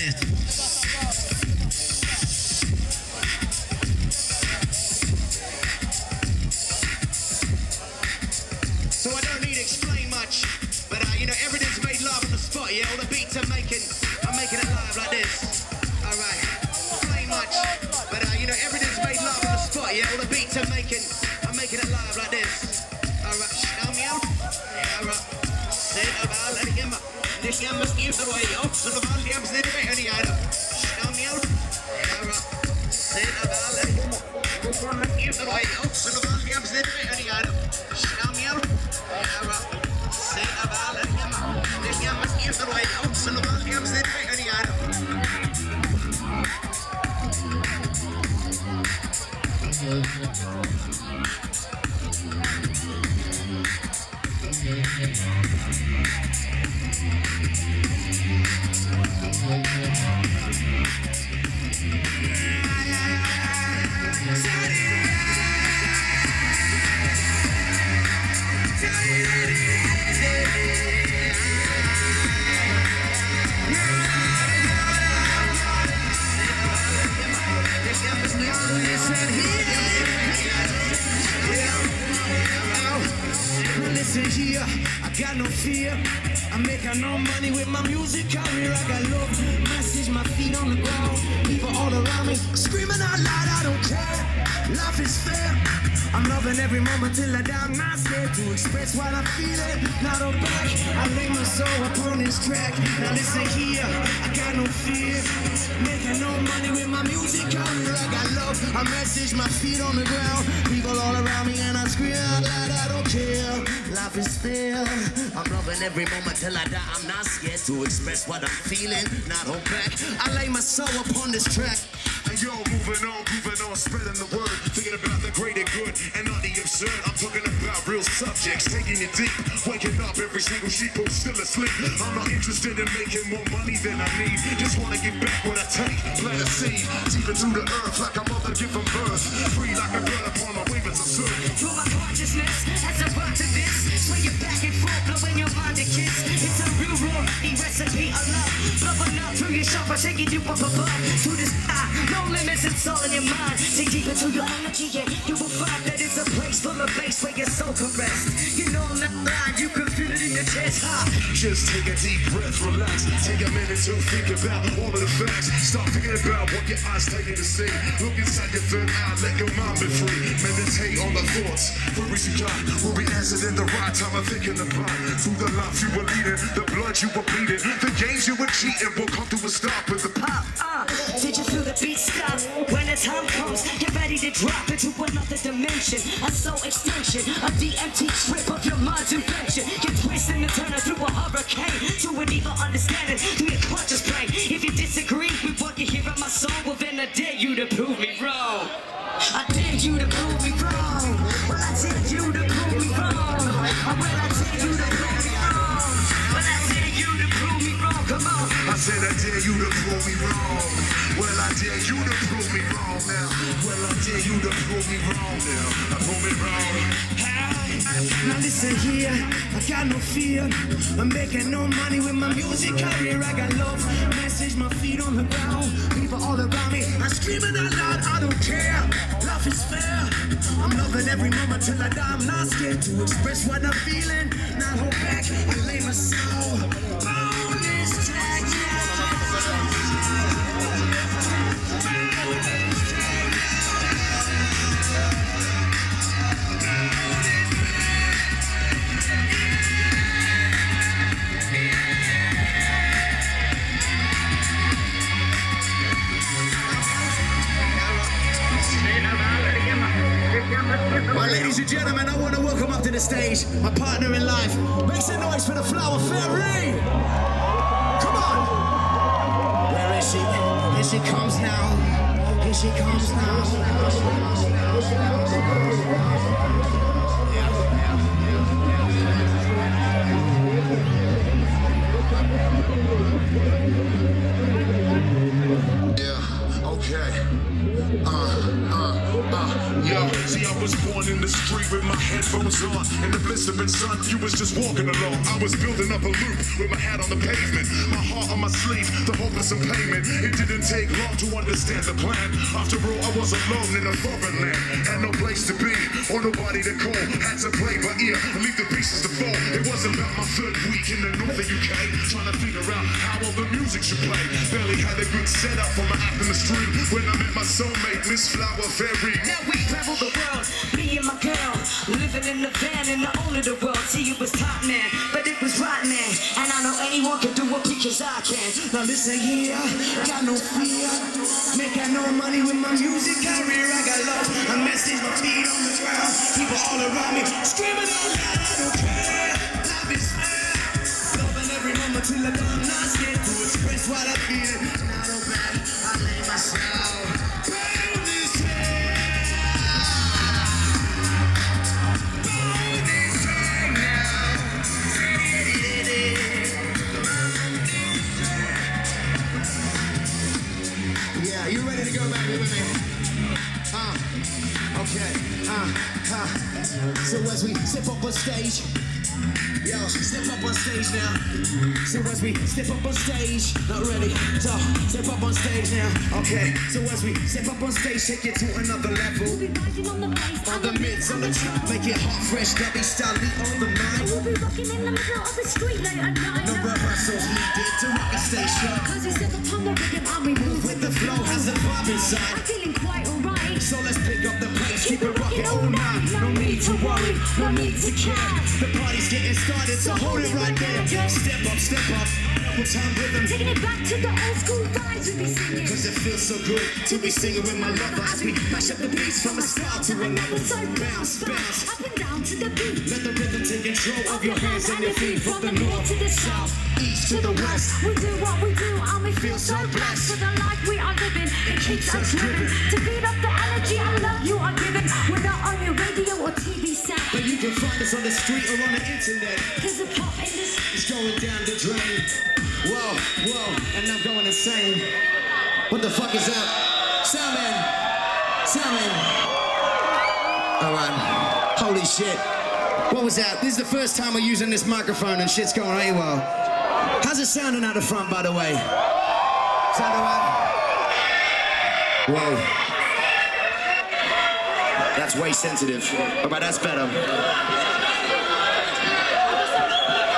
this. So I don't need to explain much, but you know, everything's made live on the spot, yeah? All the beats I'm making it live like this. Alright, explain much, but you know, everything's made live on the spot, yeah? All the beats I'm making it live like this. Alright, show me out. Yeah, alright. Say about letting him up. This young must give the way, oh, so the man comes in the any item. Show me out. Yeah, alright. Say about letting him up. This one must give the way, oh, so the man comes in the any item. Show me out. Yeah, alright. Say about letting him up. This young must give the way, oh, so the man comes in the any item. Listen here, I got no fear. I'm making no money with my music career. I got love, message, my feet on the ground. People all around me screaming out loud, I don't care. Life is fair. I'm loving every moment till I die. I'm not scared to express what I'm feeling. Not a back, I lay my soul upon this track. Now listen here, I got no fear. Making no money with my music career. I got love, I message, my feet on the ground. People all around me and I scream out loud, I don't care. Life is fair. I'm loving every moment till I die. I'm not scared to express what I'm feeling. Not hold back, I lay my soul upon this track. And yo, moving on, spreading the word. Thinking about the greater good and not the absurd. I'm talking about real subjects, taking it deep. Waking up every single sheep who's still asleep. I'm not interested in making more money than I need. Just wanna give back what I take. Plant a seed, deep into the earth like a mother given birth. Free like a bird upon my wings of surf. Through my consciousness, as I rock to this. Swing it back and forth, blowing your mind to kiss. It's a real raw recipe of love. Bubbling up through your shop, I'm taking you up above. To the sky, no limits, it's all in your mind. Dig deep into your energy, yeah, you will find that it's a place full of bass where your soul can rest. You know I'm not lying, you can feel it in your chest, huh? Just take a deep breath, relax. Take a minute to think about all of the facts. Stop thinking about what your eyes tell you to see. Look inside your third eye, let your mind be free. Meditate on the thoughts, worries you got will be answered in the right time of thinking about. Through the life you were leading, the blood you were bleeding, the games you were cheating will come to a stop with the pop. Did you feel the beat stop? When the time comes, get ready to drop into another dimension. A soul extension, a DMT trip of your mind's invention. Get twisted and turn through a hurricane to a deeper understanding through your conscious brain. If you disagree with what you hear in my song, well then I dare you to prove me wrong. I dare you to prove me wrong. Well, I dare you to prove me wrong. Well, I dare you to prove me wrong. Well, I dare you to prove me wrong. Come on. I said I dare you to prove me wrong. Well, I dare you to prove me wrong now. Well, I dare you to prove me wrong now. I prove me wrong. Now listen here, I got no fear. I'm making no money with my music career. I got love, message, my feet on the ground. People all around me, I'm screaming out loud, I don't care. Life is fair. I'm loving every moment till I die. I'm not scared to express what I'm feeling. Not hold back, I lay my soul on this track. Well, ladies and gentlemen, I want to welcome up to the stage my partner in life. Make some noise for the Flower Fairy. Come on. Where is she? Here she comes now. Here she comes now. Yeah, okay. Yo, see, I was born in the street with my headphones on. In the blistering sun, you was just walking along. I was building up a loop with my hat on the pavement. My heart on my my sleeve, the hope of some payment. It didn't take long to understand the plan. After all, I was alone in a foreign land, had no place to be or nobody to call. Had to play by ear and leave the pieces to fall. It was about my third week in the northern UK, trying to figure out how all the music should play. Barely had a good setup for my act in the street when I met my soulmate, Miss Flower Fairy. Now we travel the world, me and my girl, living in the van and the owner of the world. See, it was top man, but it was right man, and I know anyone can do it because I can. Now listen here, got no fear, making no money with my music career. I got love, I message my feet on the ground, people all around me screaming out loud. I don't care, life is fair, loving every moment till I'm not scared to express what I feel. Not no bad, I lay myself. You ready to go back with me? Okay. So as we step up on stage, yo, step up on stage now. So as we step up on stage, not ready. So step up on stage now. Okay. So as we step up on stage, take it to another level. We'll be rising on the bass, On the mids, on the top, make it hot, fresh, dubby, styly on the mic. we'll be rocking in the middle of the street late at night. No rehearsals needed to rock the station. Cause we step upon the rhythm and we move With the flow, has a vibe inside. I'm feeling quite alright. So let's pick up the pace, keep it rocking all night. No need to worry, no need to care. The party's getting started, so hold it right there. Step up, double time rhythm. Taking it back to the old school vibes we be singing. Cause it feels so good to be singing with my lover as we mash up the beats from a style to another. So Bounce, bounce. up and down to the beat. Let the rhythm take control of your hands and your feet. From the north to the south, east to the west. we do what we do and we feel so blessed. For the life we are living, it keeps us driven. To feed up the energy and love you are given. We're not on your radio or TV set. But you can find us on the street or on the internet. Cause the pop industry It's going down the drain. Whoa, and I'm going insane. What the fuck is that? Soundman. Alright. Holy shit. What was that? This is the first time we're using this microphone and shit's going AWOL. How's it sounding out the front, by the way? Sound alright? Whoa. That's way sensitive. Alright, that's better.